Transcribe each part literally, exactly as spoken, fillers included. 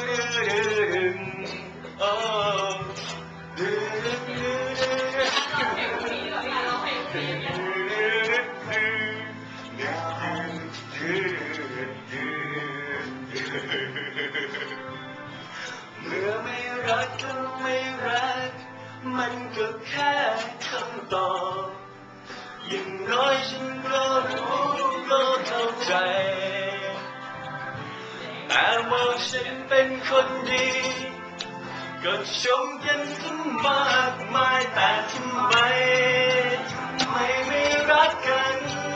โอ้ดื้อดื้อดื้อดื้อเพลงนี้เหรอคะเราเพลงนี้เนี่ยเมื่อไม่รักก็ไม่รักมันก็แค่คำตอบอย่างน้อยฉันก็รู้ก็เข้าใจแต่มองฉันเป็นคนดีก็ชมกันทั้งมากมายแต่ทำไมทำไมไม่รักกัน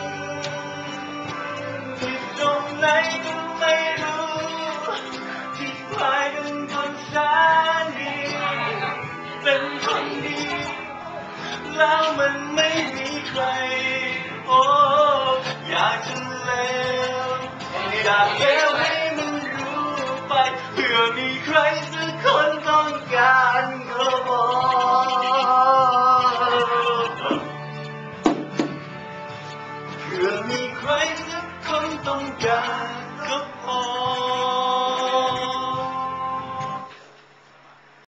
ที่ตรงไหนก็ไม่รู้ที่คล้ายกันคนแสนดีเป็นคนดีแล้วมันไม่มีใครโอ้อยากจะเลวอยากเลวให้มันรู้ไปเพื่อมีใครสักคนต้องการก็บอกเพื่อมีใครสักคนต้องการก็พอ